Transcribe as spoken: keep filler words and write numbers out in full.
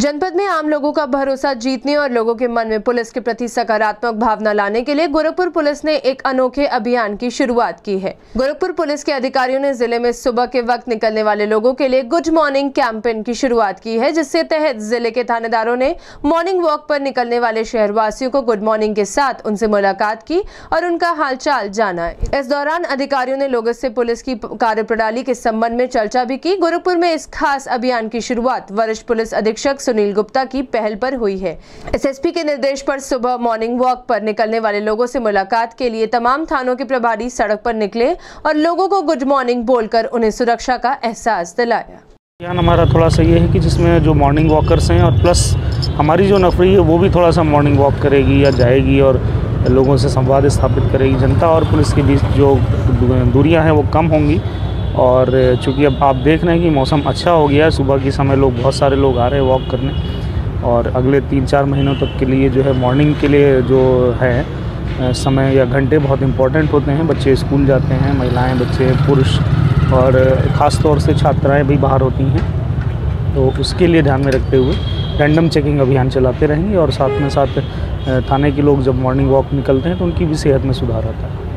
जनपद में आम लोगों का भरोसा जीतने और लोगों के मन में पुलिस के प्रति सकारात्मक भावना लाने के लिए गोरखपुर पुलिस ने एक अनोखे अभियान की शुरुआत की है। गोरखपुर पुलिस के अधिकारियों ने जिले में सुबह के वक्त निकलने वाले लोगों के लिए गुड मॉर्निंग कैंपेन की शुरुआत की है, जिसके तहत जिले के थानेदारों ने मॉर्निंग वॉक पर निकलने वाले शहरवासियों को गुड मॉर्निंग के साथ उनसे मुलाकात की और उनका हालचाल जाना। इस दौरान अधिकारियों ने लोगों से पुलिस की कार्यप्रणाली के संबंध में चर्चा भी की। गोरखपुर में इस खास अभियान की शुरुआत वरिष्ठ पुलिस अधीक्षक सुनील गुप्ता की पहल पर हुई है। एसएसपी के निर्देश पर सुबह मॉर्निंग वॉक पर निकलने वाले लोगों से मुलाकात के लिए तमाम थानों के प्रभारी सड़क पर निकले और लोगों को गुड मॉर्निंग बोलकर उन्हें सुरक्षा का एहसास दिलाया। ध्यान हमारा थोड़ा सा ये है कि जिसमें जो मॉर्निंग वॉकर्स हैं और प्लस हमारी जो नफरी है वो भी थोड़ा सा मॉर्निंग वॉक करेगी या जाएगी और लोगों से संवाद स्थापित करेगी। जनता और पुलिस के बीच जो दूरियां हैं वो कम होंगी। और चूँकि अब आप देख रहे हैं कि मौसम अच्छा हो गया है, सुबह के समय लोग बहुत सारे लोग आ रहे हैं वॉक करने और अगले तीन चार महीनों तक के लिए जो है मॉर्निंग के लिए जो है समय या घंटे बहुत इम्पोर्टेंट होते हैं। बच्चे स्कूल जाते हैं, महिलाएं, बच्चे, पुरुष और ख़ास तौर से छात्राएं भी बाहर होती हैं, तो उसके लिए ध्यान में रखते हुए रैंडम चेकिंग अभियान चलाते रहेंगे और साथ में साथ थाने के लोग जब मॉर्निंग वॉक निकलते हैं तो उनकी भी सेहत में सुधार आता है।